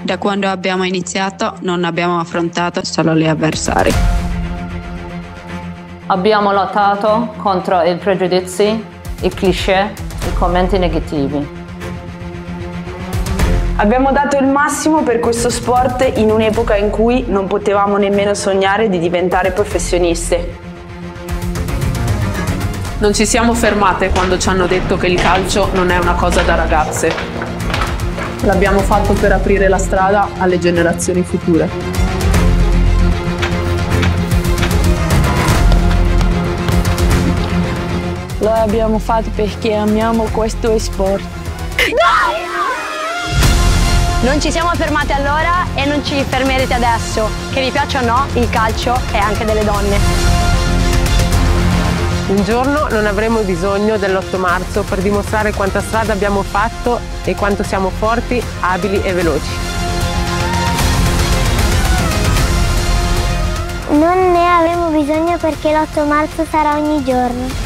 Da quando abbiamo iniziato non abbiamo affrontato solo gli avversari. Abbiamo lottato contro i pregiudizi, i cliché, i commenti negativi. Abbiamo dato il massimo per questo sport in un'epoca in cui non potevamo nemmeno sognare di diventare professioniste. Non ci siamo fermate quando ci hanno detto che il calcio non è una cosa da ragazze. L'abbiamo fatto per aprire la strada alle generazioni future. Lo abbiamo fatto perché amiamo questo sport. Non ci siamo fermate allora e non ci fermerete adesso. Che vi piaccia o no, il calcio è anche delle donne. Un giorno non avremo bisogno dell'8 marzo per dimostrare quanta strada abbiamo fatto e quanto siamo forti, abili e veloci. Non ne avremo bisogno perché l'8 marzo sarà ogni giorno.